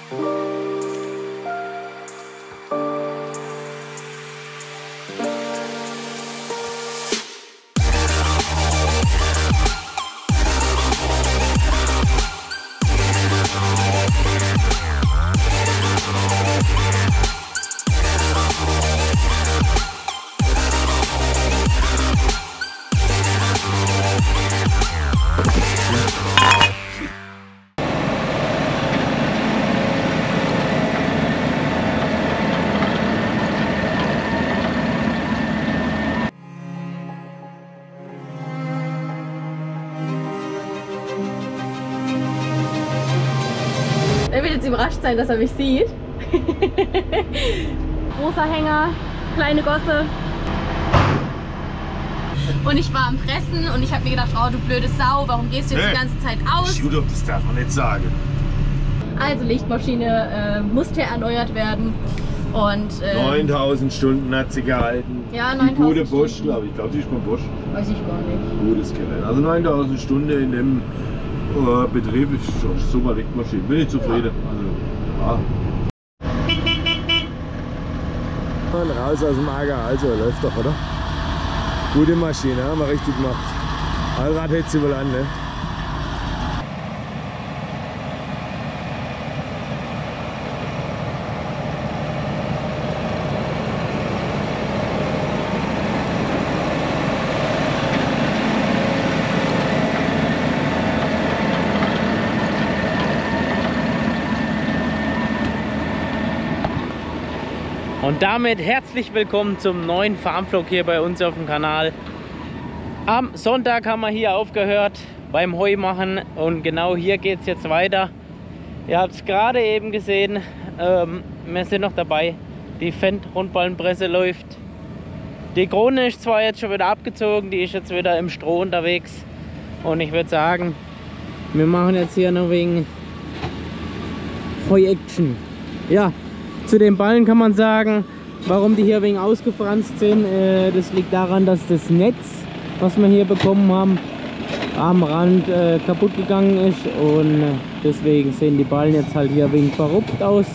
Er wird jetzt überrascht sein, dass er mich sieht. Großer Hänger, kleine Gosse. Und ich war am Fressen und ich habe mir gedacht, oh du blöde Sau, warum gehst du jetzt die ganze Zeit aus? Shoot, das darf man nicht sagen. Also Lichtmaschine musste erneuert werden. Und 9000 Stunden hat sie gehalten. Ja, 9000 gute Bosch, Stunden. glaube ich. Ich glaube, die ist von Bosch. Weiß ich gar nicht. Gutes Gerät. Also 9000 Stunden in dem Betrieb ist schon super Lichtmaschine. Bin ich zufrieden. Also, ja. Und raus aus dem Acker, also läuft doch, oder? Gute Maschine, haben wir richtig gemacht. Allrad hält sie wohl an, ne? Und damit herzlich willkommen zum neuen Farmvlog hier bei uns auf dem Kanal. Am Sonntag haben wir hier aufgehört beim Heu machen und genau hier geht es jetzt weiter. Ihr habt es gerade eben gesehen, wir sind noch dabei. Die Fendt-Rundballenpresse läuft. Die Krone ist zwar jetzt schon wieder abgezogen, die ist jetzt wieder im Stroh unterwegs. Und ich würde sagen, wir machen jetzt hier noch wegen Heu-Action. Ja. Zu den Ballen kann man sagen, warum die hier wegen ausgefranst sind. Das liegt daran, dass das Netz, was wir hier bekommen haben, am Rand kaputt gegangen ist. Und deswegen sehen die Ballen jetzt halt hier wegen verrupft aus.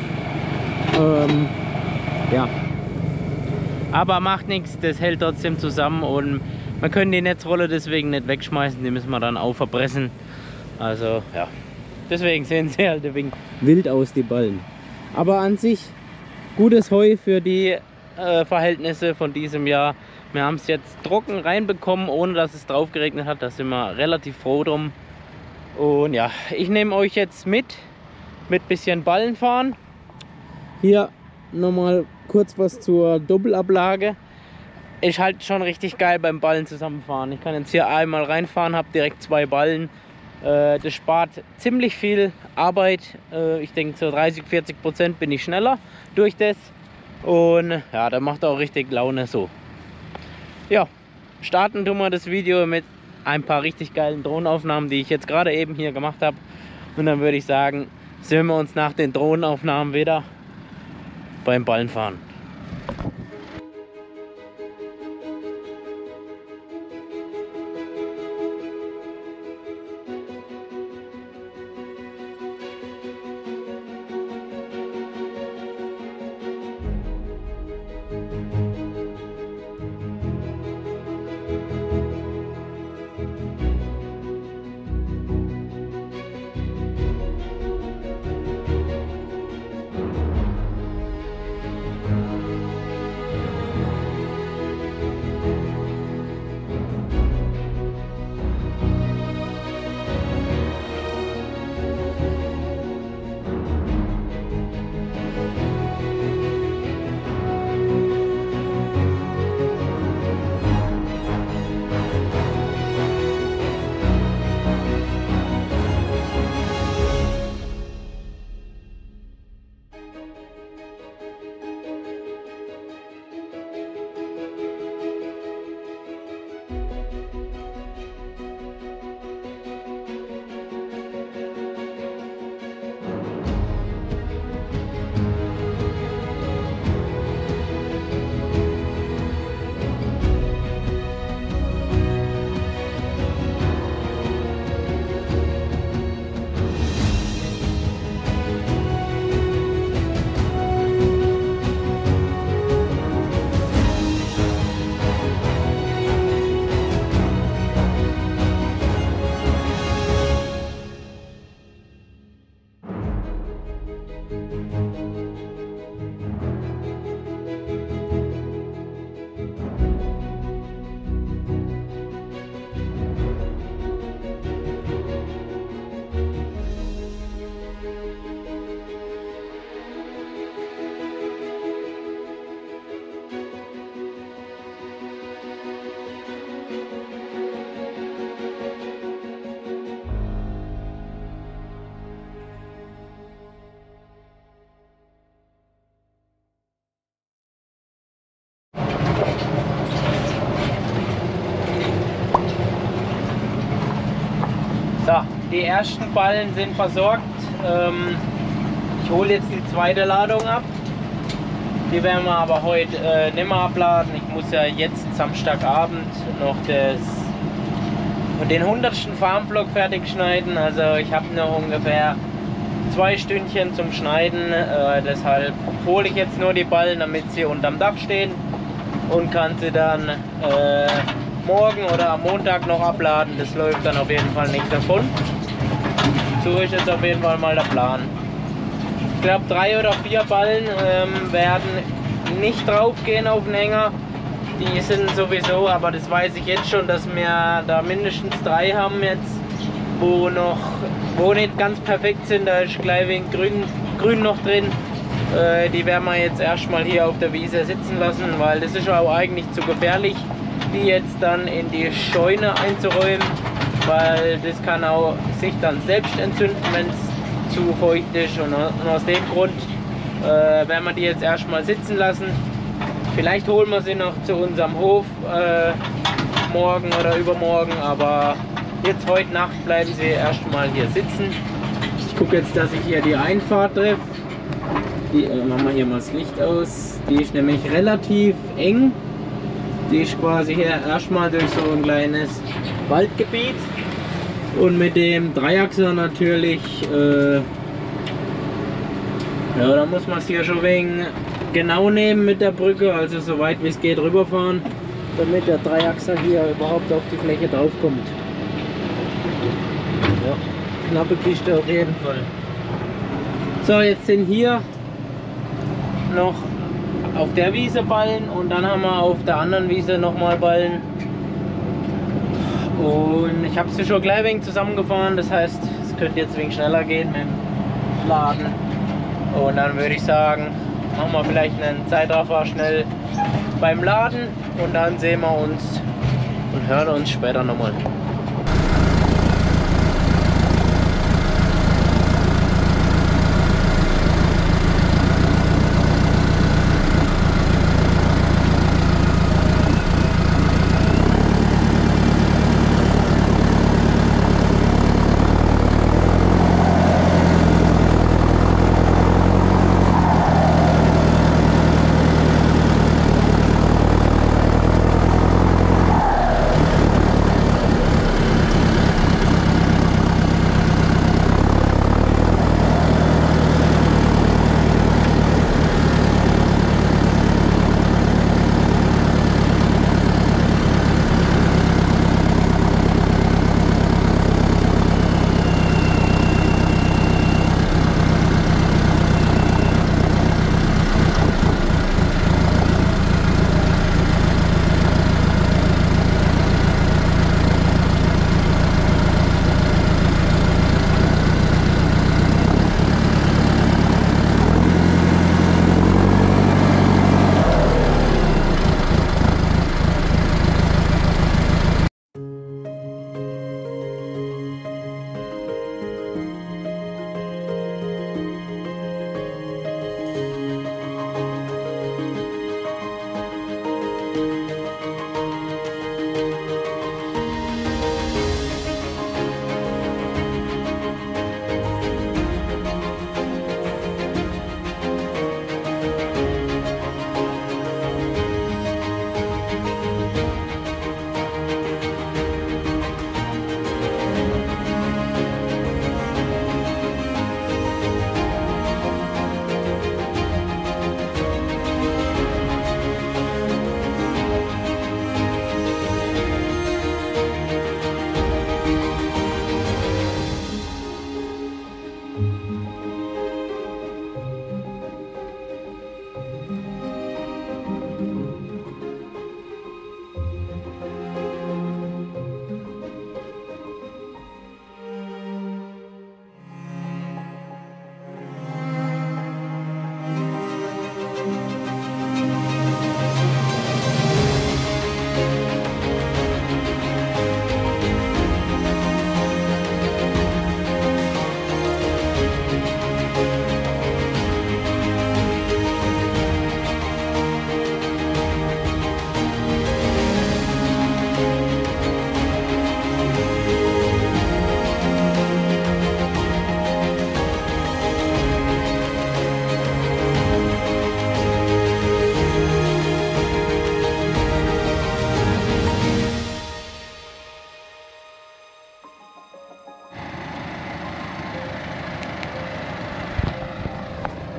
Ja. Aber macht nichts, das hält trotzdem zusammen und wir können die Netzrolle deswegen nicht wegschmeißen, die müssen wir dann auch verpressen. Also ja, deswegen sehen sie halt ein wenig wild aus, die Ballen. Aber an sich gutes Heu für die Verhältnisse von diesem Jahr. Wir haben es jetzt trocken reinbekommen, ohne dass es drauf geregnet hat. Da sind wir relativ froh drum. Und ja, ich nehme euch jetzt mit bisschen Ballen fahren. Hier nochmal kurz was zur Doppelablage. Ist halt schon richtig geil beim Ballen zusammenfahren. Ich kann jetzt hier einmal reinfahren, habe direkt 2 Ballen. Das spart ziemlich viel Arbeit. Ich denke, so 30–40% bin ich schneller durch das. Und ja, da macht auch richtig Laune so. Ja, starten tun wir das Video mit ein paar richtig geilen Drohnenaufnahmen, die ich jetzt gerade eben hier gemacht habe. Und dann würde ich sagen, sehen wir uns nach den Drohnenaufnahmen wieder beim Ballenfahren. die ersten Ballen sind versorgt. Ich hole jetzt die zweite Ladung ab. Die werden wir aber heute nicht mehr abladen. Ich muss ja jetzt Samstagabend noch den 100. Farmblock fertig schneiden. Also ich habe noch ungefähr 2 Stündchen zum Schneiden. Deshalb hole ich jetzt nur die Ballen, damit sie unterm Dach stehen und kann sie dann morgen oder am Montag noch abladen. Das läuft dann auf jeden Fall nicht davon. So ist jetzt auf jeden Fall mal der Plan. Ich glaube 3 oder 4 Ballen werden nicht drauf gehen auf den Hänger. Die sind sowieso, aber das weiß ich jetzt schon, dass wir da mindestens 3 haben jetzt, wo nicht ganz perfekt sind. Da ist gleich wenig Grün noch drin. Die werden wir jetzt erstmal hier auf der Wiese sitzen lassen, weil das ist auch eigentlich zu gefährlich, die jetzt dann in die Scheune einzuräumen, weil das kann auch sich dann selbst entzünden, wenn es zu feucht ist, und aus dem Grund werden wir die jetzt erstmal sitzen lassen. Vielleicht holen wir sie noch zu unserem Hof morgen oder übermorgen, aber jetzt heute Nacht bleiben sie erstmal hier sitzen. Ich gucke jetzt, dass ich hier die Einfahrt treffe. Machen wir hier mal das Licht aus. Die ist nämlich relativ eng. Die ist quasi hier erstmal durch so ein kleines Waldgebiet. Und mit dem Dreiachser natürlich, ja, da muss man es hier schon wegen genau nehmen mit der Brücke, also so weit wie es geht rüberfahren, damit der Dreiachser hier überhaupt auf die Fläche drauf kommt. Ja, knappe Kiste auf jeden Fall. So, jetzt sind hier noch auf der Wiese Ballen und dann haben wir auf der anderen Wiese nochmal Ballen. Und ich habe sie schon gleich wegen zusammengefahren, das heißt, es könnte jetzt wegen schneller gehen mit dem Laden. Und dann würde ich sagen, machen wir vielleicht einen Zeitraffer schnell beim Laden und dann sehen wir uns und hören uns später nochmal.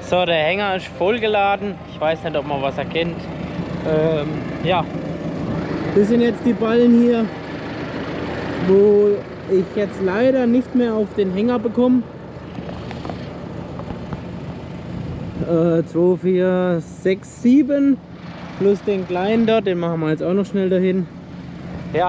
So, der Hänger ist vollgeladen. Ich weiß nicht, ob man was erkennt. Ja, das sind jetzt die Ballen hier, wo ich jetzt leider nicht mehr auf den Hänger bekomme. 2, 4, 6, 7 plus den kleinen dort, den machen wir jetzt auch noch schnell dahin. Ja.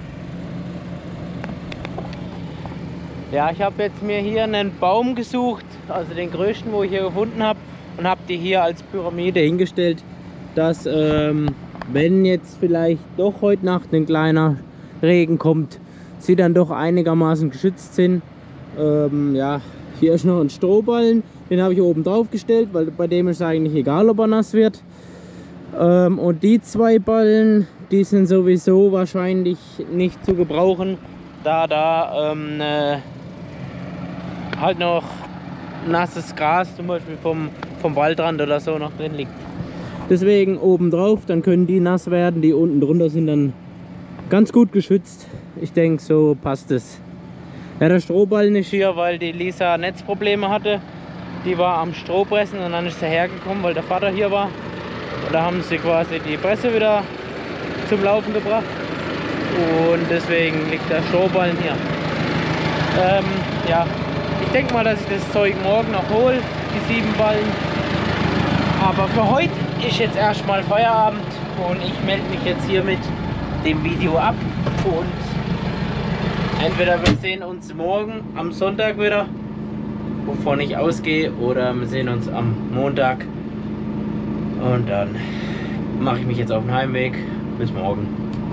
Ja, ich habe jetzt mir hier einen Baum gesucht, also den größten, wo ich hier gefunden habe, und habe die hier als Pyramide hingestellt, dass wenn jetzt vielleicht doch heute Nacht ein kleiner Regen kommt, sie dann doch einigermaßen geschützt sind. Ja, hier ist noch ein Strohballen, den habe ich oben drauf gestellt, weil bei dem ist eigentlich egal, ob er nass wird. Und die 2 Ballen, die sind sowieso wahrscheinlich nicht zu gebrauchen, da da halt noch nasses Gras zum Beispiel vom Waldrand oder so noch drin liegt. Deswegen oben drauf, dann können die nass werden, die unten drunter sind dann ganz gut geschützt. Ich denke, so passt es. Ja, der Strohballen ist hier, weil die Lisa Netzprobleme hatte. Die war am Strohpressen und dann ist sie hergekommen, weil der Vater hier war. Und da haben sie quasi die Presse wieder zum Laufen gebracht. Und deswegen liegt der Strohballen hier. Ja, ich denke mal, dass ich das Zeug morgen noch hole, die 7 Ballen. Aber für heute ist jetzt erstmal Feierabend und ich melde mich jetzt hier mit dem Video ab. Und entweder wir sehen uns morgen am Sonntag wieder, wovon ich ausgehe, oder wir sehen uns am Montag. Und dann mache ich mich jetzt auf den Heimweg. Bis morgen.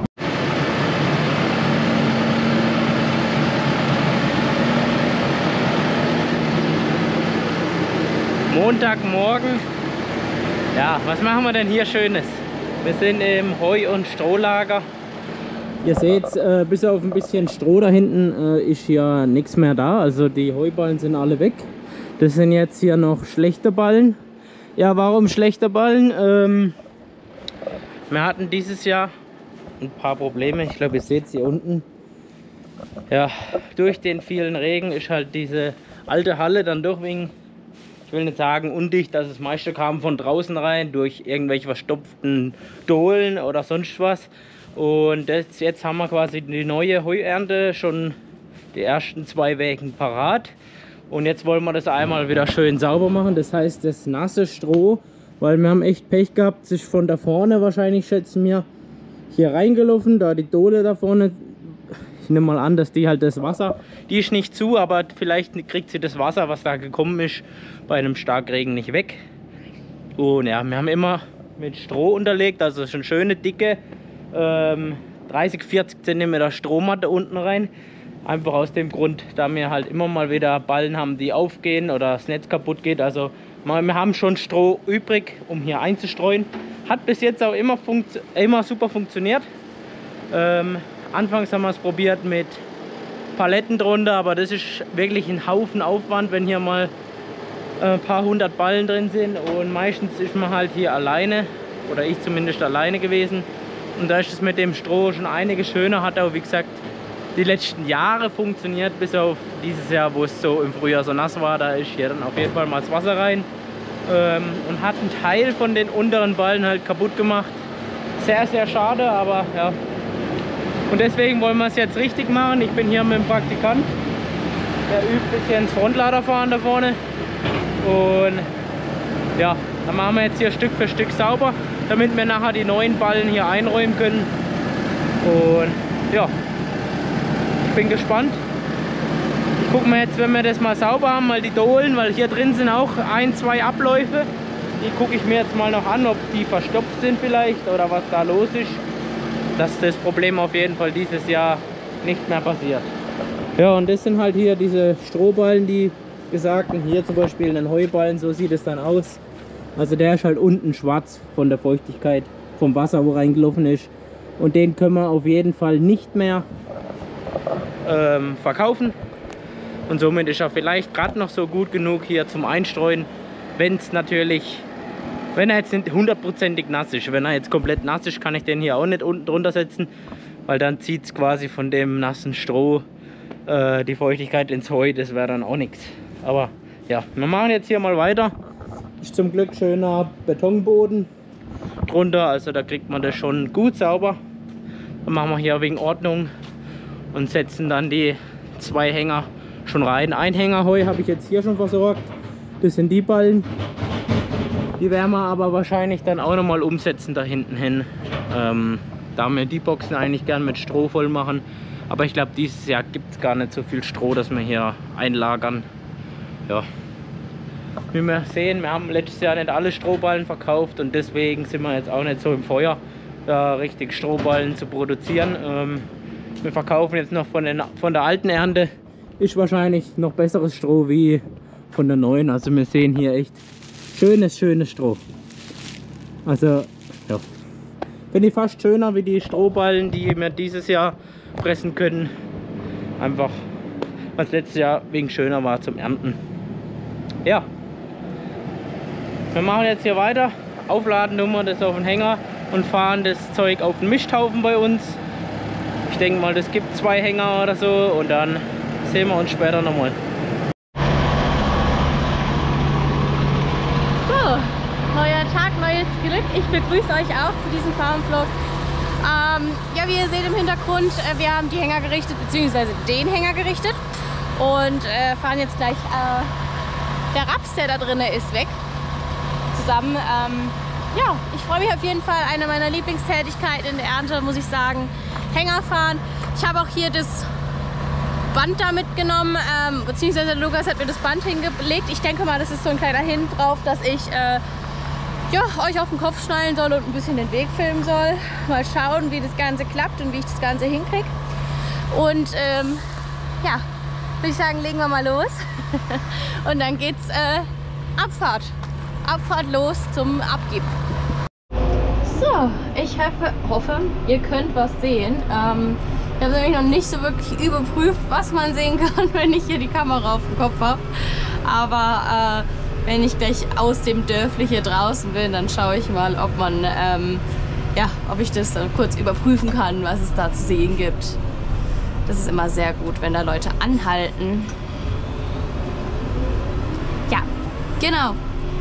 Montagmorgen. Ja, was machen wir denn hier Schönes? Wir sind im Heu- und Strohlager. Ihr seht, bis auf ein bisschen Stroh da hinten ist hier nichts mehr da. Also die Heuballen sind alle weg. Das sind jetzt hier noch schlechte Ballen. Ja, warum schlechte Ballen? Wir hatten dieses Jahr ein paar Probleme. Ich glaube, ihr seht es hier unten. Ja, durch den vielen Regen ist halt diese alte Halle dann doch wegen, ich will nicht sagen undicht, dass das meiste kam von draußen rein, durch irgendwelche verstopften Dohlen oder sonst was. Und jetzt haben wir quasi die neue Heuernte, schon die ersten 2 Wägen parat. Und jetzt wollen wir das einmal wieder schön sauber machen. Das heißt, das nasse Stroh, weil wir haben echt Pech gehabt, sich von da vorne wahrscheinlich, schätzen wir, hier reingelaufen, da die Dohle da vorne. Ich nehme mal an, dass die halt das Wasser, die ist nicht zu, aber vielleicht kriegt sie das Wasser, was da gekommen ist, bei einem Starkregen nicht weg. Und ja, wir haben immer mit Stroh unterlegt, also schon schöne dicke 30, 40 cm Strohmatte unten rein. Einfach aus dem Grund, da wir halt immer mal wieder Ballen haben, die aufgehen oder das Netz kaputt geht. Also wir haben schon Stroh übrig, um hier einzustreuen. Hat bis jetzt auch immer super funktioniert. Anfangs haben wir es probiert mit Paletten drunter, aber das ist wirklich ein Haufen Aufwand, wenn hier mal ein paar 100 Ballen drin sind. Und meistens ist man halt hier alleine, oder ich zumindest alleine gewesen. Und da ist es mit dem Stroh schon einiges schöner. Hat auch, wie gesagt, die letzten Jahre funktioniert, bis auf dieses Jahr, wo es so im Frühjahr so nass war. Da ist hier dann auf jeden Fall mal das Wasser rein. Und hat einen Teil von den unteren Ballen halt kaputt gemacht. Sehr, sehr schade, aber ja. Und deswegen wollen wir es jetzt richtig machen. Ich bin hier mit dem Praktikant. Der übt ein bisschen ins Frontladerfahren da vorne. Und ja, dann machen wir jetzt hier Stück für Stück sauber, damit wir nachher die neuen Ballen hier einräumen können. Und ja, ich bin gespannt. Ich gucke mir jetzt, wenn wir das mal sauber haben, mal die Dohlen, weil hier drin sind auch 1, 2 Abläufe. Die gucke ich mir jetzt mal noch an, ob die verstopft sind vielleicht oder was da los ist. Dass das Problem auf jeden Fall dieses Jahr nicht mehr passiert. Ja, und das sind halt hier diese Strohballen, die gesagten. Hier zum Beispiel ein Heuballen, so sieht es dann aus. Also der ist halt unten schwarz von der Feuchtigkeit, vom Wasser, wo reingelaufen ist. Und den können wir auf jeden Fall nicht mehr verkaufen. Und somit ist er vielleicht gerade noch so gut genug hier zum Einstreuen, wenn es natürlich, wenn er jetzt nicht hundertprozentig nass ist. Wenn er jetzt komplett nass ist, kann ich den hier auch nicht unten drunter setzen, weil dann zieht es quasi von dem nassen Stroh die Feuchtigkeit ins Heu. Das wäre dann auch nichts. Aber ja, wir machen jetzt hier mal weiter Ist zum Glück schöner Betonboden drunter, also da kriegt man das schon gut sauber. Dann machen wir hier wegen Ordnung und setzen dann die 2 Hänger schon rein. Ein Hänger Heu habe ich jetzt hier schon versorgt. Das sind die Ballen. Die werden wir aber wahrscheinlich dann auch nochmal umsetzen da hinten hin. Da wir die Boxen eigentlich gern mit Stroh voll machen. Aber ich glaube, dieses Jahr gibt es gar nicht so viel Stroh, dass wir hier einlagern. Ja. Wie wir sehen, wir haben letztes Jahr nicht alle Strohballen verkauft und deswegen sind wir jetzt auch nicht so im Feuer, da richtig Strohballen zu produzieren. Wir verkaufen jetzt noch von der alten Ernte. Ist wahrscheinlich noch besseres Stroh wie von der neuen. Also wir sehen hier echt schönes Stroh. Also ja, finde ich fast schöner wie die Strohballen, die wir dieses Jahr pressen können. Einfach, was letztes Jahr wegen schöner war zum Ernten. Ja, wir machen jetzt hier weiter. Aufladen tun wir das auf den Hänger und fahren das Zeug auf den Misthaufen bei uns. Ich denke mal, das gibt 2 Hänger oder so und dann sehen wir uns später nochmal. So, neuer Tag, neues Glück. Ich begrüße euch auch zu diesem Farmvlog. Ja, wie ihr seht im Hintergrund, wir haben die Hänger gerichtet, beziehungsweise den Hänger gerichtet und fahren jetzt gleich, der Raps, der da drin ist, weg. Zusammen. Ja, ich freue mich auf jeden Fall. Eine meiner Lieblingstätigkeiten in der Ernte, muss ich sagen. Hänger fahren. Ich habe auch hier das Band da mitgenommen, beziehungsweise Lukas hat mir das Band hingelegt. Ich denke mal, das ist so ein kleiner Hin drauf, dass ich ja, euch auf den Kopf schnallen soll und ein bisschen den Weg filmen soll. Mal schauen, wie das Ganze klappt und wie ich das Ganze hinkriege. Und ja, würde ich sagen, legen wir mal los. Und dann geht's Abfahrt. Abfahrt los zum Abgeben. So, ich hoffe, ihr könnt was sehen. Ich habe nämlich noch nicht so wirklich überprüft, was man sehen kann, wenn ich hier die Kamera auf dem Kopf habe. Aber wenn ich gleich aus dem Dörfli hier draußen bin, dann schaue ich mal, ob man, ja, ob ich das dann kurz überprüfen kann, was es da zu sehen gibt. Das ist immer sehr gut, wenn da Leute anhalten. Ja, genau.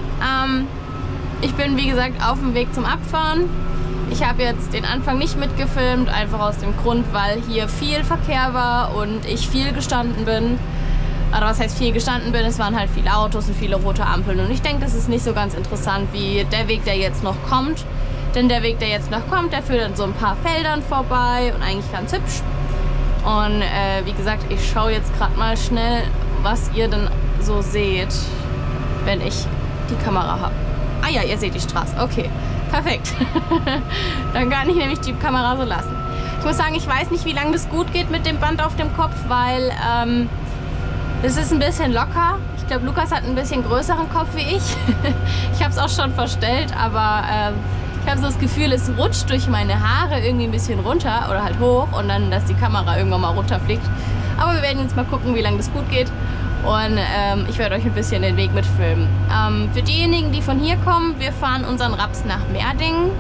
Ich bin, wie gesagt, auf dem Weg zum Abfahren. Ich habe jetzt den Anfang nicht mitgefilmt, einfach aus dem Grund, weil hier viel Verkehr war und ich viel gestanden bin. Oder was heißt viel gestanden bin? Es waren halt viele Autos und viele rote Ampeln. Und ich denke, das ist nicht so ganz interessant wie der Weg, der jetzt noch kommt. Denn der Weg, der jetzt noch kommt, der führt an so ein paar Feldern vorbei und eigentlich ganz hübsch. Und wie gesagt, ich schaue jetzt gerade mal schnell, was ihr denn so seht, wenn ich die Kamera habe. Ah ja, ihr seht die Straße. Okay, perfekt. Dann kann ich nämlich die Kamera so lassen. Ich muss sagen, ich weiß nicht, wie lange das gut geht mit dem Band auf dem Kopf, weil das ist ein bisschen locker. Ich glaube, Lukas hat ein bisschen größeren Kopf wie ich. Ich habe es auch schon verstellt, aber ich habe so das Gefühl, es rutscht durch meine Haare irgendwie ein bisschen runter oder halt hoch und dann, dass die Kamera irgendwann mal runterfliegt. Aber wir werden jetzt mal gucken, wie lange das gut geht. Und ich werde euch ein bisschen den Weg mitfilmen. Für diejenigen, die von hier kommen, wir fahren unseren Raps nach Merdingen.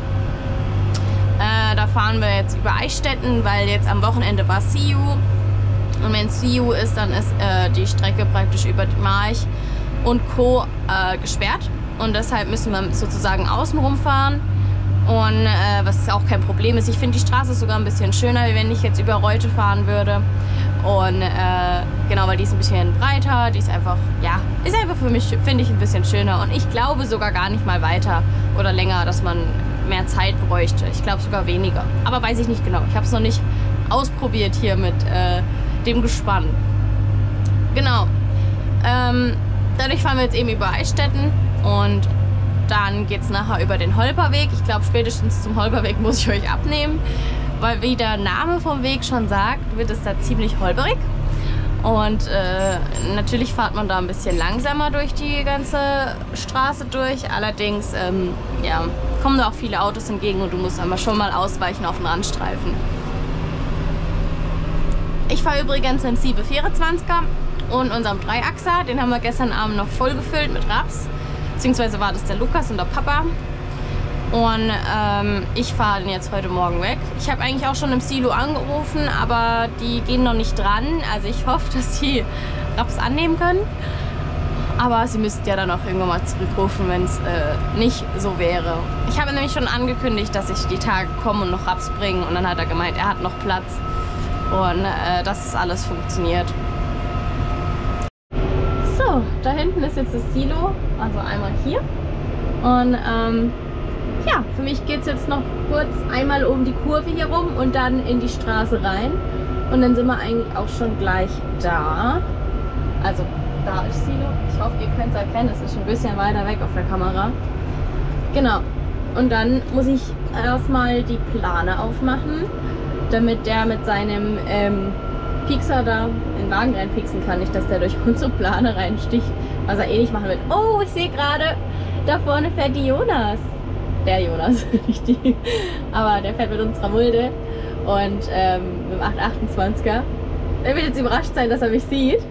Da fahren wir jetzt über Eichstätten, weil jetzt am Wochenende war CU. Und wenn CU ist, dann ist die Strecke praktisch über die March und Co. Gesperrt. Und deshalb müssen wir sozusagen außenrum fahren. Und was auch kein Problem ist. Ich finde die Straße sogar ein bisschen schöner, wie wenn ich jetzt über Reute fahren würde. Und genau, weil die ist ein bisschen breiter, die ist einfach, ja, ist einfach für mich, finde ich, ein bisschen schöner. Und ich glaube sogar gar nicht mal weiter oder länger, dass man mehr Zeit bräuchte. Ich glaube sogar weniger. Aber weiß ich nicht genau. Ich habe es noch nicht ausprobiert hier mit dem Gespann. Genau. Dadurch fahren wir jetzt eben über Eichstätten und dann geht es nachher über den Holperweg. Ich glaube, spätestens zum Holperweg muss ich euch abnehmen. Weil wie der Name vom Weg schon sagt, wird es da ziemlich holperig. Und natürlich fährt man da ein bisschen langsamer durch die ganze Straße durch. Allerdings ja, kommen da auch viele Autos entgegen und du musst aber schon mal ausweichen auf den Randstreifen. Ich fahre übrigens im 724er und unserem Dreiachser. Den haben wir gestern Abend noch voll gefüllt mit Raps. Beziehungsweise war das der Lukas und der Papa. Und ich fahre den jetzt heute Morgen weg. Ich habe eigentlich auch schon im Silo angerufen, aber die gehen noch nicht dran. Also ich hoffe, dass die Raps annehmen können. Aber sie müssten ja dann auch irgendwann mal zurückrufen, wenn es nicht so wäre. Ich habe nämlich schon angekündigt, dass ich die Tage komme und noch Raps bringe. Und dann hat er gemeint, er hat noch Platz. Und dass das alles funktioniert. So, da hinten ist jetzt das Silo. Also einmal hier. Und ja, für mich geht es jetzt noch kurz einmal um die Kurve hier rum und dann in die Straße rein. Und dann sind wir eigentlich auch schon gleich da. Also da ist Silo. Ich hoffe, ihr könnt es erkennen. Es ist schon ein bisschen weiter weg auf der Kamera. Genau. Und dann muss ich erstmal die Plane aufmachen, damit der mit seinem Piekser da in den Wagen reinpieksen kann. Nicht, dass der durch unsere Plane reinsticht, was er eh nicht machen will. Oh, ich sehe gerade, da vorne fährt die Jonas. Der Jonas, nicht die. Aber der fährt mit unserer Mulde und mit dem 828er. Er wird jetzt überrascht sein, dass er mich sieht.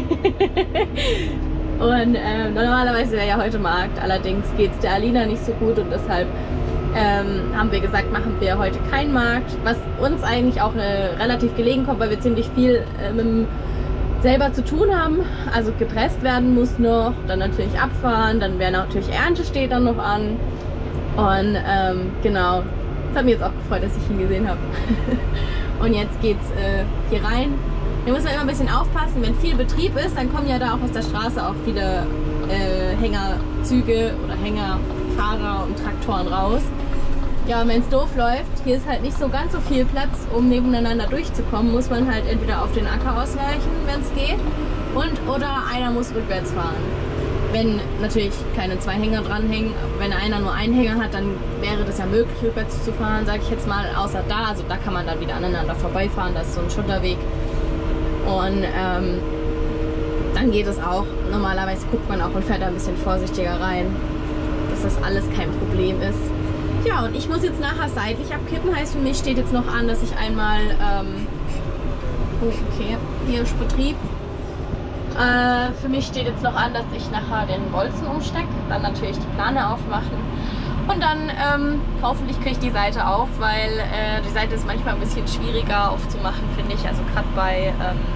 Und normalerweise wäre ja heute Markt, allerdings geht es der Alina nicht so gut und deshalb haben wir gesagt, machen wir heute keinen Markt, was uns eigentlich auch relativ gelegen kommt, weil wir ziemlich viel selber zu tun haben. Also gepresst werden muss noch, dann natürlich abfahren, dann wäre natürlich Ernte steht dann noch an. Und genau, das hat mich jetzt auch gefreut, dass ich ihn gesehen habe. Und jetzt geht's hier rein. Hier muss man immer ein bisschen aufpassen, wenn viel Betrieb ist, dann kommen ja da auch aus der Straße auch viele Hängerzüge oder Hängerfahrer und Traktoren raus. Ja, und wenn es doof läuft, hier ist halt nicht so ganz so viel Platz, um nebeneinander durchzukommen, muss man halt entweder auf den Acker ausweichen, wenn es geht, oder einer muss rückwärts fahren. Wenn natürlich keine zwei Hänger dranhängen, wenn einer nur einen Hänger hat, dann wäre das ja möglich, rückwärts zu fahren, sage ich jetzt mal, außer da. Also da kann man dann wieder aneinander vorbeifahren, das ist so ein Schutterweg. Und dann geht es auch. Normalerweise guckt man auch und fährt da ein bisschen vorsichtiger rein, dass das alles kein Problem ist. Ja, und ich muss jetzt nachher seitlich abkippen, heißt für mich steht jetzt noch an, dass ich einmal, oh, okay, hier ist Betrieb. Für mich steht jetzt noch an, dass ich nachher den Bolzen umstecke, dann natürlich die Plane aufmachen und dann hoffentlich kriege ich die Seite auf, weil die Seite ist manchmal ein bisschen schwieriger aufzumachen, finde ich. Also gerade bei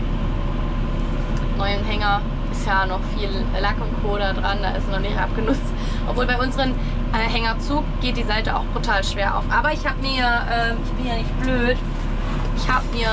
neuen Hänger ist ja noch viel Lack und Co. da dran, da ist noch nicht abgenutzt. Obwohl bei unseren Hängerzug geht die Seite auch brutal schwer auf. Aber ich habe mir, ich bin ja nicht blöd, ich habe mir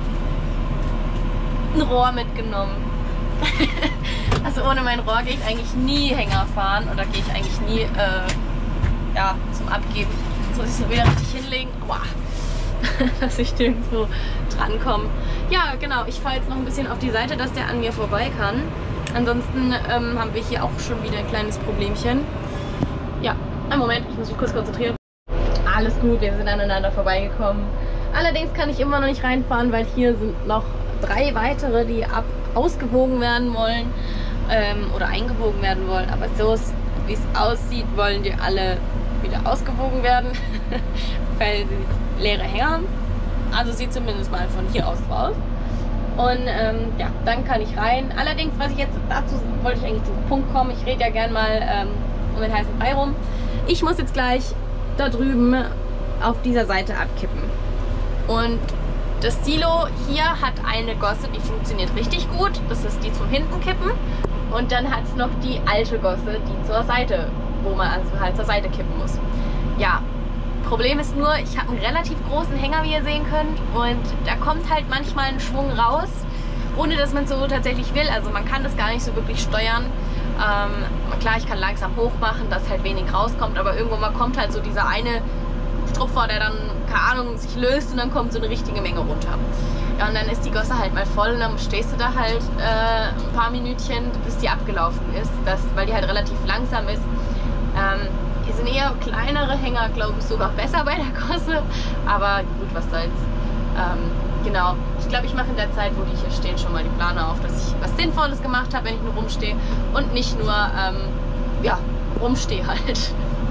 ein Rohr mitgenommen. Also ohne mein Rohr gehe ich eigentlich nie Hänger fahren oder gehe ich eigentlich nie ja, zum Abgeben. Jetzt muss ich so wieder richtig hinlegen, wow. Dass ich nirgendwo drankomme. Ja, genau, ich fahre jetzt noch ein bisschen auf die Seite, dass der an mir vorbei kann. Ansonsten haben wir hier auch schon wieder ein kleines Problemchen. Ja, einen Moment, ich muss mich kurz konzentrieren. Alles gut, wir sind aneinander vorbeigekommen. Allerdings kann ich immer noch nicht reinfahren, weil hier sind noch 3 weitere, die ausgewogen werden wollen oder eingebogen werden wollen. Aber so wie es aussieht, wollen die alle wieder ausgewogen werden, weil sie leere Hänger haben. Also sieht zumindest mal von hier aus raus. Und ja, dann kann ich rein. Allerdings, was ich jetzt dazu wollte ich eigentlich zum Punkt kommen. Ich rede ja gern mal um den heißen Brei rum. Ich muss jetzt gleich da drüben auf dieser Seite abkippen. Und das Silo hier hat eine Gosse, die funktioniert richtig gut. Das ist die zum hinten kippen. Und dann hat es noch die alte Gosse, die zur Seite, wo man also halt zur Seite kippen muss. Ja, Problem ist nur, ich habe einen relativ großen Hänger, wie ihr sehen könnt. Und da kommt halt manchmal ein Schwung raus, ohne dass man es so tatsächlich will. Also man kann das gar nicht so wirklich steuern. Klar, ich kann langsam hoch machen, dass halt wenig rauskommt. Aber irgendwo mal kommt halt so dieser eine Strupfer, der dann, keine Ahnung, sich löst und dann kommt so eine richtige Menge runter. Ja, und dann ist die Gosse halt mal voll und dann stehst du da halt ein paar Minütchen, bis die abgelaufen ist, weil die halt relativ langsam ist. Hier sind eher kleinere Hänger, glaube ich, sogar besser bei der Gosse, aber gut, was soll's. Genau, ich glaube, ich mache in der Zeit, wo die hier stehen, schon mal die Plane auf, dass ich was Sinnvolles gemacht habe, wenn ich nur rumstehe und nicht nur, ja, rumstehe halt.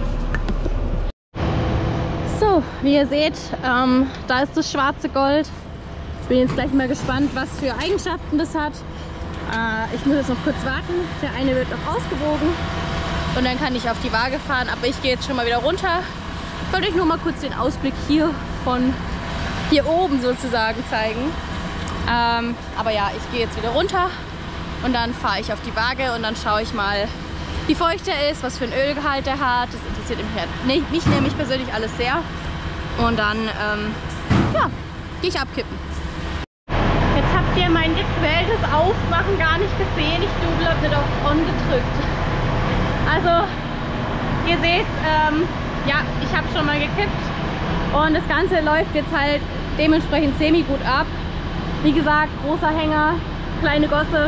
So, wie ihr seht, da ist das schwarze Gold. Ich bin jetzt gleich mal gespannt, was für Eigenschaften das hat. Ich muss jetzt noch kurz warten. Der eine wird noch ausgewogen und dann kann ich auf die Waage fahren. Aber ich gehe jetzt schon mal wieder runter. Ich wollte euch nur mal kurz den Ausblick hier von hier oben sozusagen zeigen. Aber ja, ich gehe jetzt wieder runter Und dann fahre ich auf die Waage und dann schaue ich mal, wie feucht er ist, was für ein Ölgehalt er hat. Das interessiert mich nämlich persönlich alles sehr. Und dann, ja, gehe ich abkippen. Jetzt habt ihr mein gewähltes Aufmachen gar nicht gesehen. Ich double habe nicht auf On gedrückt. Also, ihr seht, ja, ich habe schon mal gekippt. Und das Ganze läuft jetzt halt dementsprechend semi-gut ab. Wie gesagt, großer Hänger, kleine Gosse.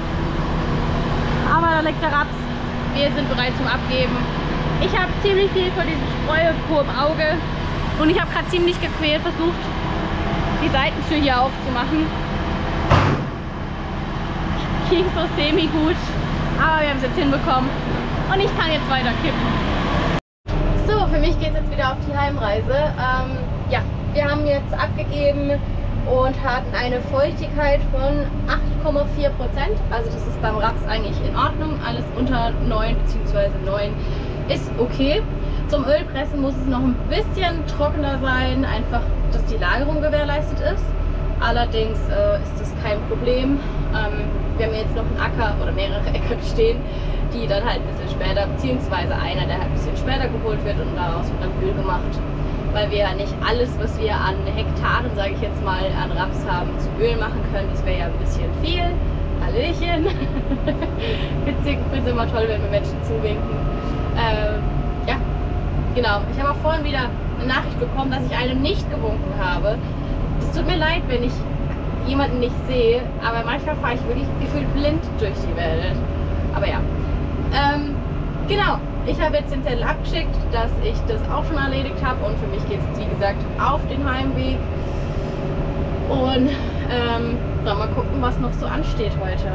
Aber da liegt der Raps. Wir sind bereit zum Abgeben. Ich habe ziemlich viel von diesem Streukur im Auge. Und ich habe gerade ziemlich gequält versucht, die Seitentür hier aufzumachen. Ging so semi-gut. Aber wir haben es jetzt hinbekommen. Und ich kann jetzt weiter kippen. So, für mich geht es jetzt wieder auf die Heimreise. Ja, wir haben jetzt abgegeben und hatten eine Feuchtigkeit von 8,4%. Also das ist beim Raps eigentlich in Ordnung. Alles unter 9 bzw. 9 ist okay. Zum Ölpressen muss es noch ein bisschen trockener sein, einfach, dass die Lagerung gewährleistet ist. Allerdings ist das kein Problem. Wir haben jetzt noch einen Acker oder mehrere Äcker stehen, die dann halt ein bisschen später, beziehungsweise einer, der halt ein bisschen später geholt wird und daraus wird dann Öl gemacht. Weil wir ja nicht alles, was wir an Hektaren, sage ich jetzt mal, an Raps haben, zu Öl machen können. Das wäre ja ein bisschen viel. Hallöchen. Witzig, ich finde es immer toll, wenn wir Menschen zuwinken. Ja, genau. Ich habe auch vorhin wieder eine Nachricht bekommen, dass ich einem nicht gewunken habe. Es tut mir leid, wenn ich jemanden nicht sehe, aber manchmal fahre ich wirklich gefühlt blind durch die Welt. Aber ja. Genau. Ich habe jetzt den Zettel abgeschickt, dass ich das auch schon erledigt habe und für mich geht es jetzt wie gesagt auf den Heimweg. Und dann mal gucken, was noch so ansteht heute.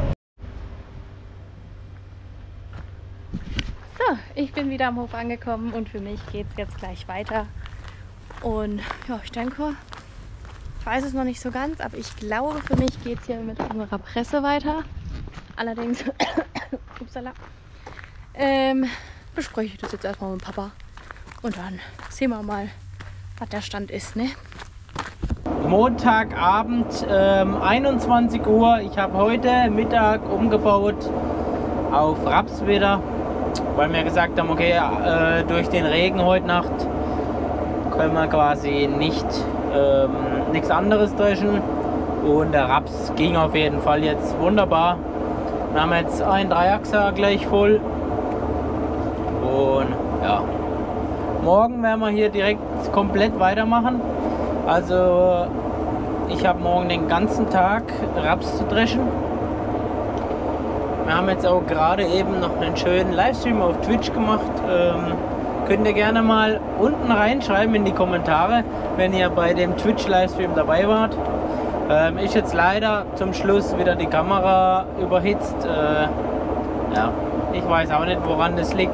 So, ich bin wieder am Hof angekommen und für mich geht es jetzt gleich weiter. Und ja, ich denke, ich weiß es noch nicht so ganz, aber ich glaube, für mich geht es hier mit unserer Presse weiter. Allerdings, upsala, bespreche ich das jetzt erstmal mit Papa und dann sehen wir mal, was der Stand ist, ne? Montagabend, 21 Uhr. Ich habe heute Mittag umgebaut auf Raps wieder, weil wir gesagt haben, okay, durch den Regen heute Nacht können wir quasi nichts anderes dreschen. Und der Raps ging auf jeden Fall jetzt wunderbar. Wir haben jetzt einen Dreiachser gleich voll. Und ja, morgen werden wir hier direkt komplett weitermachen. Also ich habe morgen den ganzen Tag Raps zu dreschen. Wir haben jetzt auch gerade eben noch einen schönen Livestream auf Twitch gemacht. Könnt ihr gerne mal unten reinschreiben in die Kommentare, wenn ihr bei dem Twitch-Livestream dabei wart. Ist jetzt leider zum Schluss wieder die Kamera überhitzt. Ja, ich weiß auch nicht, woran das liegt.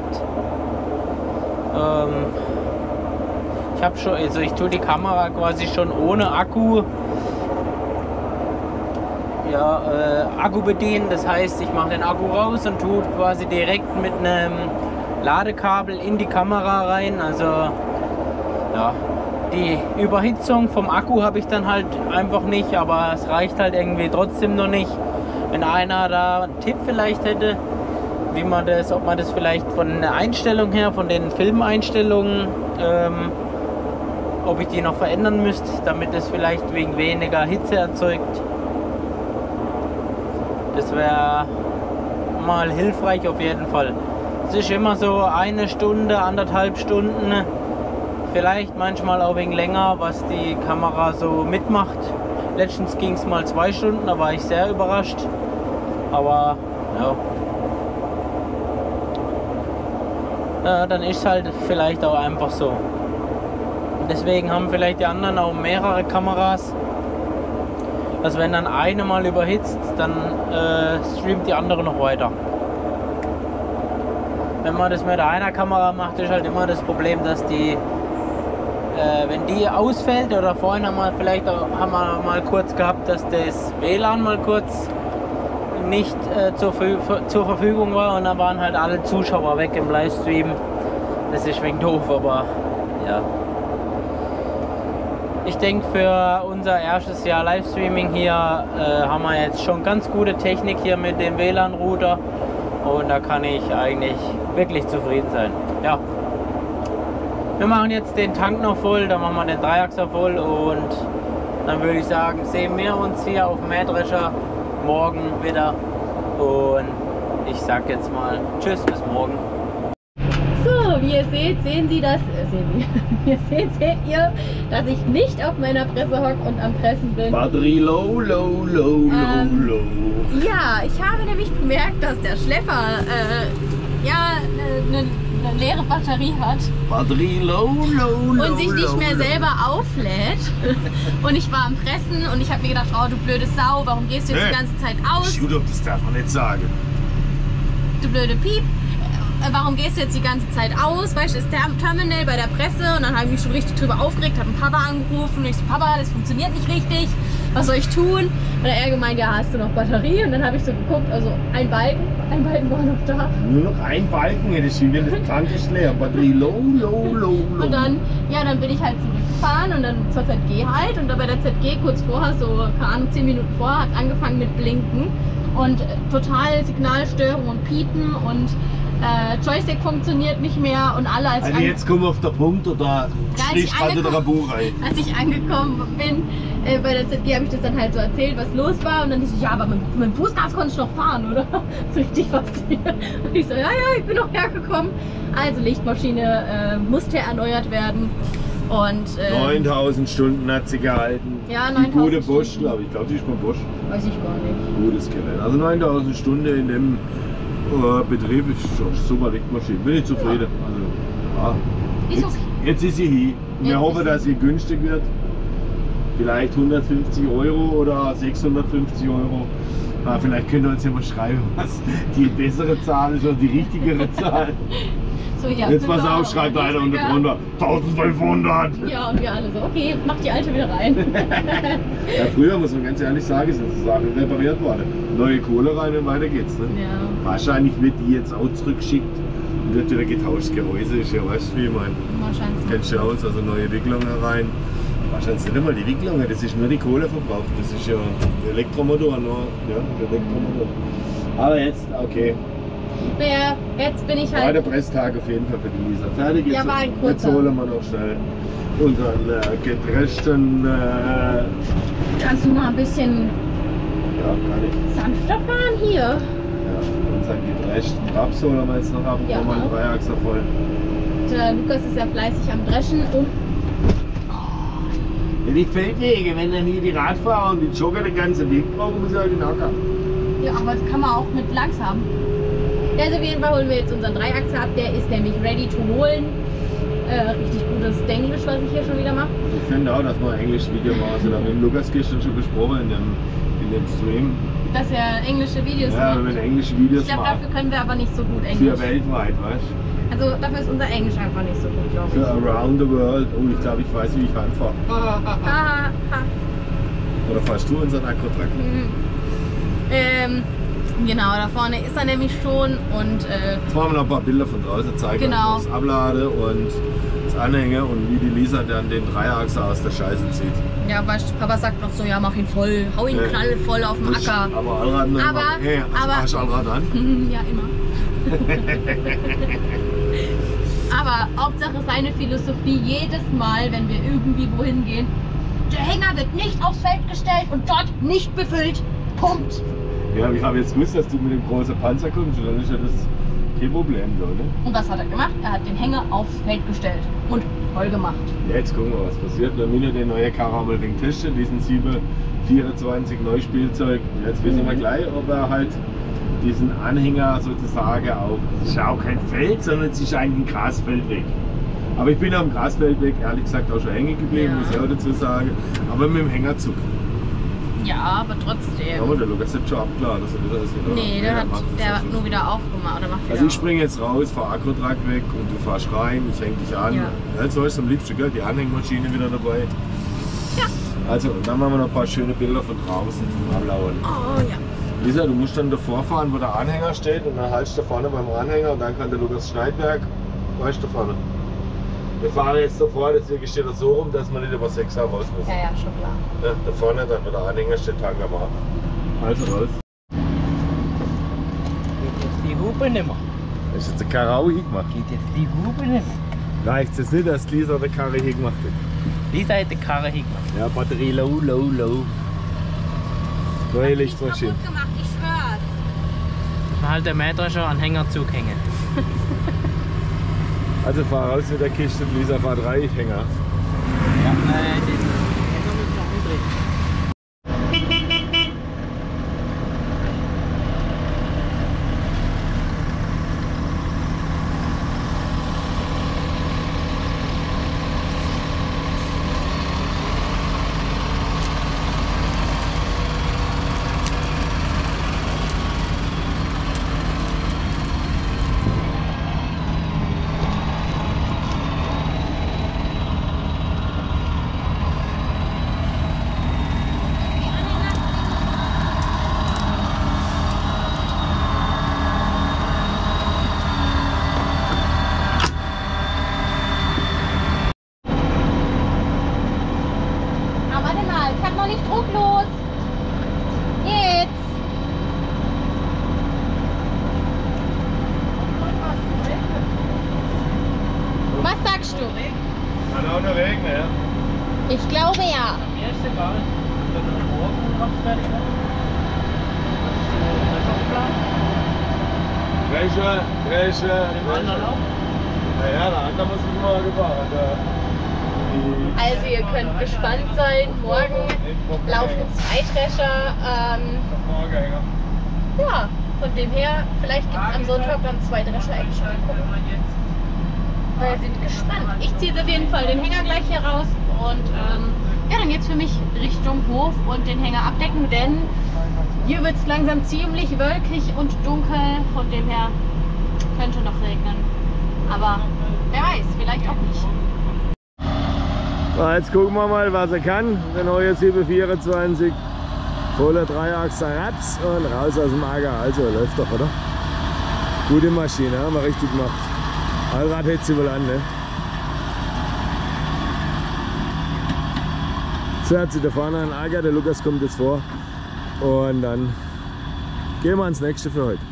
Ich habe schon, also ich tue die Kamera quasi schon ohne Akku. Ja, Akku bedienen. Das heißt, ich mache den Akku raus und tue quasi direkt mit einem Ladekabel in die Kamera rein. Also ja, die Überhitzung vom Akku habe ich dann halt einfach nicht, aber es reicht halt irgendwie trotzdem noch nicht. Wenn einer da einen Tipp vielleicht hätte, wie man das, ob man das vielleicht von der Einstellung her, von den Filmeinstellungen, ob ich die noch verändern müsste, damit es vielleicht wegen weniger Hitze erzeugt. Das wäre mal hilfreich auf jeden Fall. Es ist immer so eine Stunde, 1,5 Stunden, vielleicht manchmal auch wegen länger, was die Kamera so mitmacht. Letztens ging es mal 2 Stunden, da war ich sehr überrascht. Aber ja, dann ist es halt vielleicht auch einfach so. Deswegen haben vielleicht die anderen auch mehrere Kameras. Also wenn dann eine mal überhitzt, dann streamt die andere noch weiter. Wenn man das mit einer Kamera macht, ist halt immer das Problem, dass die, wenn die ausfällt, oder vorhin haben wir mal kurz gehabt, dass das WLAN mal kurz nicht zur Verfügung war und dann waren halt alle Zuschauer weg im Livestream. Das ist wegen doof, aber ja. Ich denke, für unser erstes Jahr Livestreaming hier haben wir jetzt schon ganz gute Technik hier mit dem WLAN-Router und da kann ich eigentlich wirklich zufrieden sein. Ja. Wir machen jetzt den Tank noch voll, dann machen wir den Dreiachser voll und dann würde ich sagen, sehen wir uns hier auf dem Mähdrescher morgen wieder und ich sag jetzt mal tschüss, bis morgen. So, wie ihr seht, seht ihr, dass ich nicht auf meiner Presse hocke und am Pressen bin. Batterie low. Ja, ich habe nämlich bemerkt, dass der Schlepper eine leere Batterie hat. Batterie low. Und sich nicht mehr selber auflädt. Und ich war am Pressen und ich habe mir gedacht, oh du blöde Sau, warum gehst du jetzt die ganze Zeit aus? Shoot, das darf man nicht sagen. Du blöde Piep. Warum gehst du jetzt die ganze Zeit aus? Weißt du, das Terminal bei der Presse und dann habe ich mich schon richtig drüber aufgeregt, habe einen Papa angerufen und ich so, Papa, das funktioniert nicht richtig, was soll ich tun? Und dann hat er gemeint, ja, hast du noch Batterie? Und dann habe ich so geguckt, also ein Balken war noch da. Nur noch ein Balken, das Tank ist leer, Batterie low. Und dann, dann bin ich halt zurückgefahren und dann zur ZG halt und da bei der ZG kurz vorher, so keine Ahnung, 10 Minuten vorher, hat es angefangen mit Blinken und total Signalstörung und Piepen und Joystick funktioniert nicht mehr und alle also jetzt kommen wir auf den Punkt oder schlicht gerade der Rabu rein. Als ich angekommen bin bei der ZG, habe ich das dann halt so erzählt, was los war und dann die so, ja, aber mit dem Fußgas konntest du noch fahren, oder? So richtig fasziniert. Und ich so, ja, ich bin noch hergekommen. Also Lichtmaschine musste erneuert werden und 9000 Stunden hat sie gehalten. Ja, 9000 die gute Bosch, Stunden. glaube ich. Ich glaube, die ist von Bosch. Weiß ich gar nicht. Gutes Gerät. Also 9000 Stunden in dem Betrieb ist schon super Lichtmaschine. Bin ich zufrieden. Also, ja. Ist okay. Jetzt ist sie hier. Wir Jetzt hoffen, ist dass sie günstig wird. Vielleicht 150 € oder 650 €. Vielleicht könnt ihr uns ja mal schreiben, was die bessere Zahl ist oder die richtigere Zahl. So, ja, Jetzt pass auf, schreibt einer unten drunter 1500. Ja, und wir alle so, okay, mach die alte wieder rein. Ja, früher muss man ganz ehrlich sagen, sind die Sachen repariert worden. Neue Kohle rein und weiter geht's. Ne? Ja. Wahrscheinlich wird die jetzt auch zurückgeschickt und wird wieder getauscht. Gehäuse ist ja, weißt du, wie ich meine. Wahrscheinlich. Kennst du aus, also neue Wicklungen rein. Wahrscheinlich nicht einmal die Wicklungen, das ist nur die Kohle verbraucht. Das ist ja der Elektromotor, nur ja, der Elektromotor. Aber jetzt, okay. Naja, jetzt bin ich War halt. der Presstag auf jeden Fall für die Lisa. Fertig, jetzt, Ja, war ein jetzt kurzer. holen wir noch schnell unseren gedreschten. Kannst du mal ein bisschen Ja, kann ich. sanfter fahren hier? Ja, unseren gedreschten Raps holen wir jetzt noch ab. Ja. Nochmal einen Dreiachser voll. Der Lukas ist ja fleißig am Dreschen und Ja, die Feldwege, wenn dann hier die Radfahrer und die Jogger den ganzen Weg brauchen, muss ich halt den Acker. ja, aber das kann man auch mit langsam. Ja, also auf jeden Fall holen wir jetzt unseren Dreiachser ab. Der ist nämlich ready to holen. Richtig gutes Denglisch, was ich hier schon wieder mache. Ich finde auch, dass wir ein Englisch-Video machen. Also, da haben wir mit Lukas gestern schon besprochen in dem Stream. Dass wir englische Videos Ja, machen. wenn wir englische Videos Ich glaube, machen. dafür können wir aber nicht so gut Für Englisch. weltweit, weißt du? Also dafür ist unser Englisch einfach nicht so gut, glaube Für ich. around the world. Oh, ich glaube, ich weiß, wie ich anfahre. Haha. Oder fährst du unseren Akkutruck? Genau, da vorne ist er nämlich schon und Jetzt machen wir noch ein paar Bilder von draußen, zeigen Genau. euch das Ablade und das Anhänger und wie die Lisa dann den Dreiachser aus der Scheiße zieht. ja, weißt du, Papa sagt noch so, ja, mach ihn voll, hau ihn Ja. knallvoll auf den Muss Acker. aber Allrad noch Aber- machen. Hey, aber- hast du Allrad an? Ja, immer. Aber Hauptsache seine Philosophie jedes Mal, wenn wir irgendwie wohin gehen, der Hänger wird nicht aufs Feld gestellt und dort nicht befüllt. Punkt. Ja, ich habe jetzt gewusst, dass du mit dem großen Panzer kommst, und dann ist ja das kein Problem da, ne? Und was hat er gemacht? Er hat den Hänger aufs Feld gestellt und voll gemacht. Ja, jetzt gucken wir, was passiert. Wir haben wieder den neuen Karre mal wegen testen, diesen 724 Neuspielzeug. Und jetzt wissen wir gleich, ob er halt diesen Anhänger sozusagen auf. Es ist ja auch kein Feld, sondern es ist eigentlich ein Grasfeldweg. Aber ich bin am Grasfeldweg ehrlich gesagt auch schon hängen geblieben, Ja. muss ich auch dazu sagen. Aber mit dem Hängerzug. Ja, aber trotzdem. Aber der Lukas hat schon abgeladen. Also das ist wieder, Nee, der hat nur wieder aufgemacht oder macht wieder Also ich auf. springe jetzt raus, fahr Akkutruck weg und du fahrst rein, ich häng dich an. Ja. Jetzt hast du am liebsten, gell? Die Anhängmaschine wieder dabei. Ja. Also, und dann machen wir noch ein paar schöne Bilder von draußen vom Ablauern. Oh ja. Lisa, du musst dann davor fahren, wo der Anhänger steht und dann haltst du vorne beim Anhänger und dann kann der Lukas Schneidberg, weißt du vorne. Wir fahren jetzt davor, deswegen steht er so rum, dass wir nicht über 6 raus müssen. Ja, schon klar. Ja, da vorne dann wieder Anhänger steht Tanker machen. Also raus. Geht jetzt die Hupe nicht mehr. Ist jetzt eine Karre auch hingemacht? Geht jetzt die Hupe nicht mehr. Reicht es jetzt nicht, dass Lisa die Karre hingemacht hat? Lisa hat die Karre hingemacht. Ja, Batterie low. Neue Lichtmaschine. Gut gemacht, ich schwör's. Man halt den Mähdrescher an Hängerzug hängen. Also fahr raus mit der Kiste, Lisa fahrt 3 Hänger. Ja, den Hänger müssen wir umdrehen. Drucklos. Jetzt. Was sagst du? Kann auch noch regnen, ja? Ich glaube ja. Mir ist egal, wenn du morgen noch fertig machst. Dresche. Dem anderen auch? Naja, der andere muss ich morgen fahren. Also ihr könnt gespannt sein. Morgen laufen 2 Drescher. Ja, von dem her, vielleicht gibt es am Sonntag dann 2 Drescher-Action. Wir sind gespannt. Ich ziehe jetzt auf jeden Fall den Hänger gleich hier raus und ja, dann geht es für mich Richtung Hof und den Hänger abdecken, denn hier wird es langsam ziemlich wölkig und dunkel, von dem her könnte noch regnen. Aber wer weiß, vielleicht auch nicht. So, jetzt gucken wir mal, was er kann. Der neue 724. Voller Dreiachser Raps und raus aus dem Acker. Also läuft doch, oder? Gute Maschine, haben wir richtig gemacht. Allrad hält sie wohl an, ne? So, hat sie da vorne einen Acker, der Lukas kommt jetzt vor. Und dann gehen wir ans nächste für heute.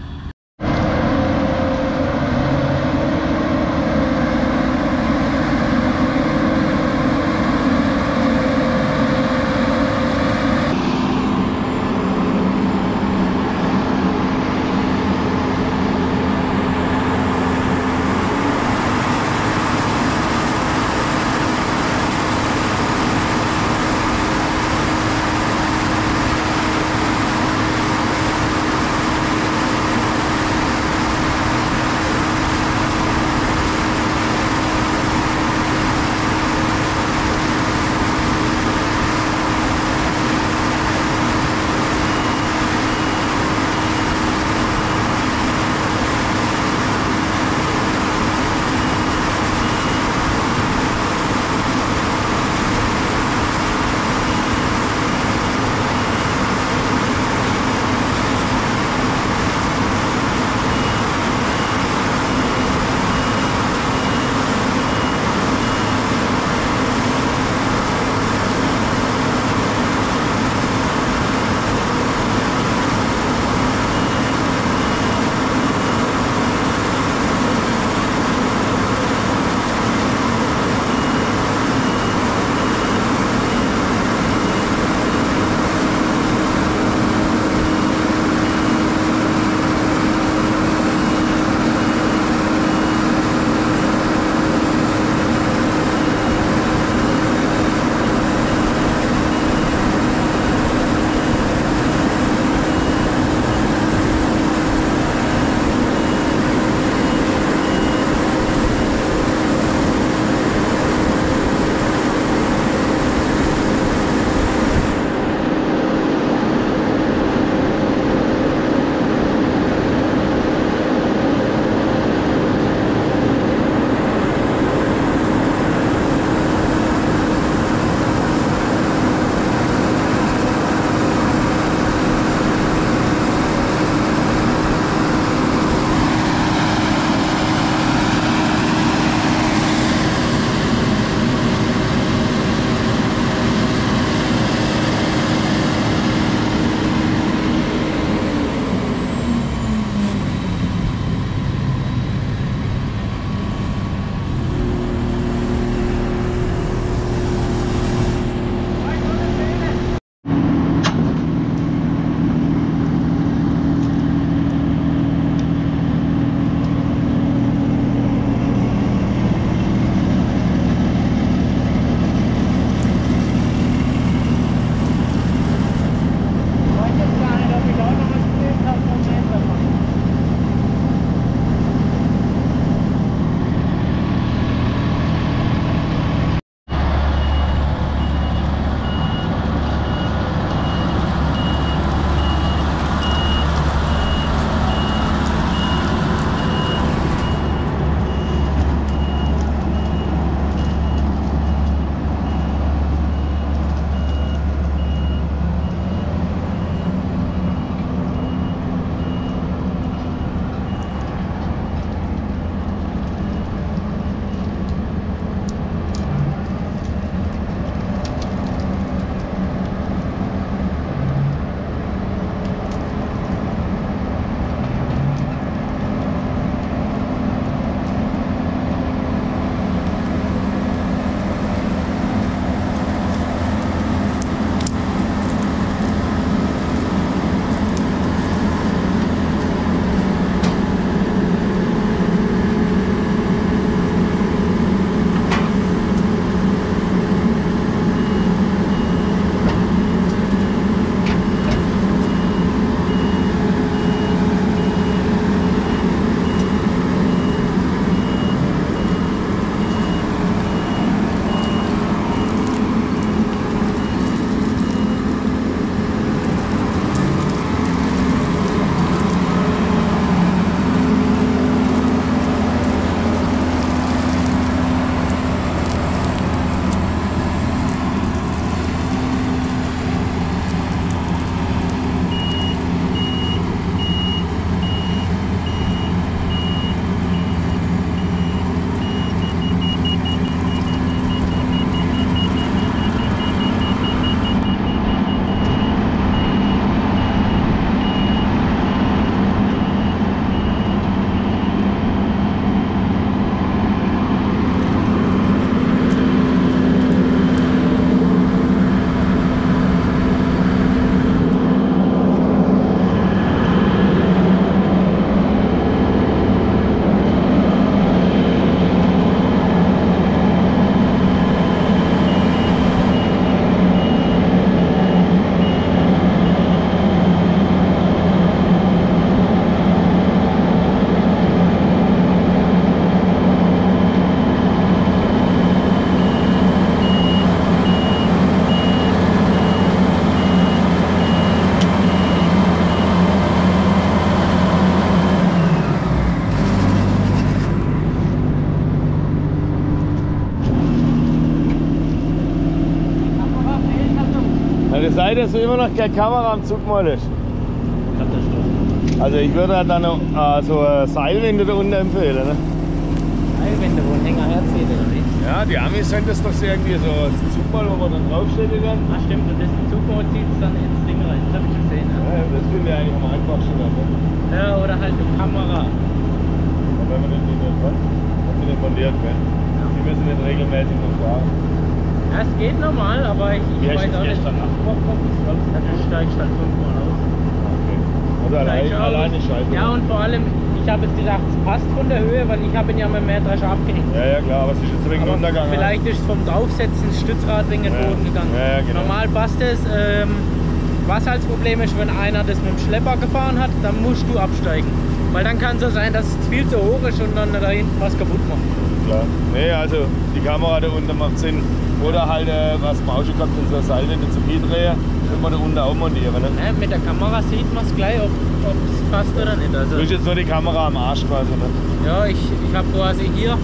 sei, dass du immer noch keine Kamera am Zug malst. Katastrophe. Also ich würde halt dann noch so eine Seilwinde da unten empfehlen. Ne? Seilwände, wo ein Hänger herzieht oder wie? Ja, die Amis sind das doch irgendwie so ein Zugmal, wo man dann draufstellen kann. Ah stimmt, und das Zugbau zieht es dann ins Ding rein. Das habe ich gesehen. Ja. Ja, das finde ich eigentlich am einfachsten. Ne? Ja, oder halt eine Kamera. Und wenn man den nicht hat, dann sind die montiert. Ne? Die müssen nicht regelmäßig noch fahren. Ja, es geht normal, aber ich Wie hast weiß du auch das nicht. gestern abgemacht? Dann steigst halt 5-mal aus. Okay. Also alleine scheiße. Ja, und vor allem, ich habe jetzt gedacht, es passt von der Höhe, weil ich habe ihn ja mit dem Mähdrescher abgehängt. Ja, klar, aber es ist jetzt wegen Aber Untergang. vielleicht ist es vom Draufsetzen das Stützrad wegen den Boden gegangen. Ja, genau. Normal passt es. Was halt das Problem ist, wenn einer das mit dem Schlepper gefahren hat, dann musst du absteigen. Weil dann kann es so sein, dass es viel zu hoch ist und dann da hinten was kaputt macht. Klar. Nee, also die Kamera da unten macht Sinn. Oder halt, was man auch schon gehabt in so einer Seilwinde zu viel drehen, können wir da unten auch montieren. Ne? Ja, mit der Kamera sieht man es gleich, ob es passt oder nicht. Also, Du hast jetzt nur die Kamera am Arsch quasi. Ne? ja, ich habe quasi hier.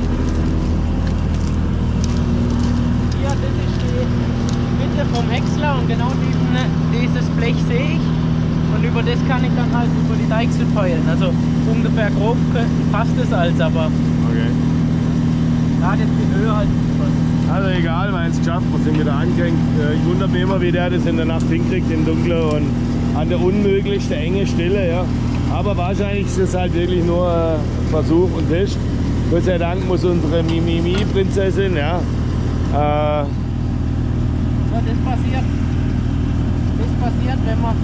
Hier, das ist die Mitte vom Häcksler und genau dieses Blech sehe ich. Und über das kann ich dann halt über die Deichsel peilen. Also ungefähr grob passt es als, aber Okay. da hat jetzt die Höhe halt nicht gepasst. Also egal, wir haben es geschafft, wir sind wieder angehängt. Ich wundere mich immer, wie der das in der Nacht hinkriegt, im Dunkeln und an der unmöglichsten enge Stelle. Ja. Aber wahrscheinlich ist es halt wirklich nur ein Versuch und Test. Gott sei Dank muss unsere Mimimi-Prinzessin, ja, Ja, das passiert, wenn man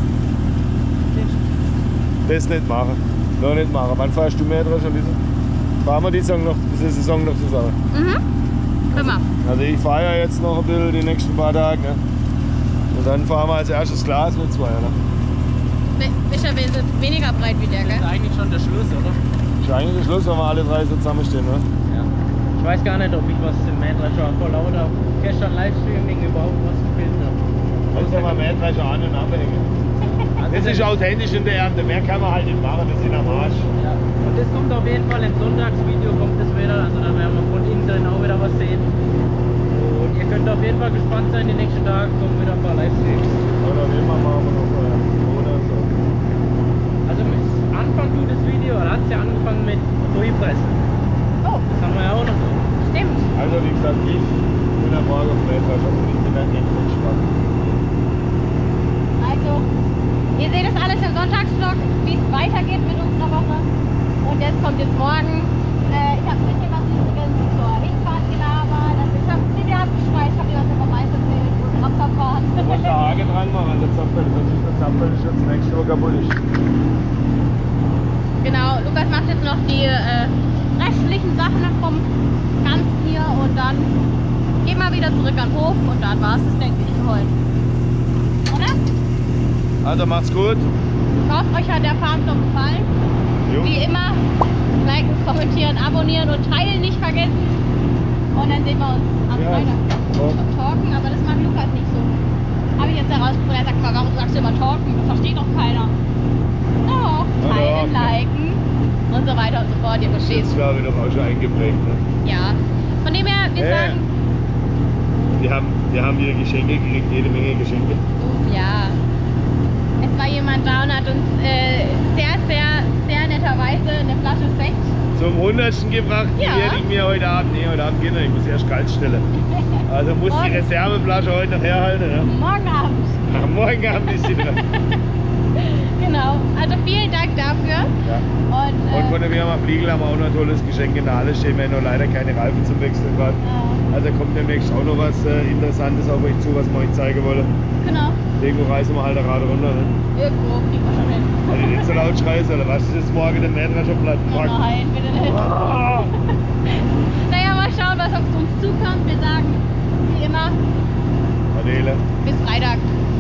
das nicht machen. Noch nicht machen. Wann fährst du Mähdrescher, Lisa? Fahren wir diese Saison noch zusammen? Immer. Also ich fahre ja jetzt noch ein bisschen die nächsten paar Tage. Ne? Und dann fahren wir als erstes Glas mit zwei. Ne? Ist ja weniger breit wie der, Das ist gell? eigentlich schon der Schluss, oder? Ist eigentlich der Schluss, wenn wir alle drei so zusammenstehen. Ne? Ja. Ich weiß gar nicht, ob ich was im Mähdrescher vor lauter gestern Livestreaming überhaupt was gefilmt habe. Kannst du mal Mähdrescher an und abhängen. Das ist authentisch in der Ernte. Mehr kann man halt nicht machen, das sind am Arsch. Ja. Und das kommt auf jeden Fall im Sonntagsvideo, kommt das wieder. Also da werden wir von innen drin auch wieder was sehen. Und ihr könnt auf jeden Fall gespannt sein, die nächsten Tage kommen wieder ein paar Livestreams. Oder wie immer machen wir noch oder so. Also mit Anfang tut das Video, da hat es ja angefangen mit Durchpressen. Oh, Das haben wir ja auch noch so. stimmt. Also wie gesagt, ich bin am Morgen auf Mähdrescher und ich bin dann echt entspannt. Also, ihr seht das alles im Sonntagsvlog, wie es weitergeht mit unserer Woche. Und das kommt jetzt morgen. Ich habe ein bisschen was übrigens zur Hinfahrt gelabert. Also ich habe CD abgeschweißt, habe dir was über Mais erzählt, Abfahren. Du musst da Haken dran machen, der Zapfel, sonst ist der Zapfel jetzt nächste Woche kaputt. Genau, Lukas macht jetzt noch die restlichen Sachen vom Ganzen hier und dann gehen wir wieder zurück an den Hof und dann war es das, denke ich, für heute. Oder? Also macht's gut. Ich hoffe, euch hat der Farmvlog gefallen. Jo. Wie immer, liken, kommentieren, abonnieren und teilen nicht vergessen. Und dann sehen wir uns am Ja. Freitag. Talk. Talken, aber das mag Lukas nicht so. Habe ich jetzt herausgefunden. Er sagt mal, warum sagst du immer talken? Das versteht doch keiner. Doch, teilen, doch. liken und so weiter und so fort. Ihr versteht. Das war wieder auch schon eingeprägt. Ne? Ja. Von dem her, wir sagen, Wir haben hier Geschenke gekriegt, jede Menge Geschenke. ja. Es war jemand da und hat uns sehr netterweise eine Flasche Sekt. Zum 100. gebracht, die Ja. werde ich mir heute Abend, geht nicht, ich muss erst kalt stellen. Also muss die Morgen. Reserveflasche heute noch herhalten. Ne? Morgen Abend. Am Morgen Abend ist sie drin. Genau. Also vielen Dank dafür. Ja. Und, Und von der Firma Fliegel haben wir auch noch ein tolles Geschenk in der Halle stehen. Wir haben noch leider keine Reifen zum Wechseln gerade. Also kommt demnächst auch noch was Interessantes auf euch zu, was wir euch zeigen wollen. genau. Irgendwo reißen wir halt gerade runter. Ne? Irgendwo kriegen wir schon hin. Also nicht so laut schreien, oder was ist das morgen der Mähdrescher platt? Nein, bitte nicht. Ah! Naja, mal schauen, was auf uns zukommt. Wir sagen, wie immer, Adele. bis Freitag.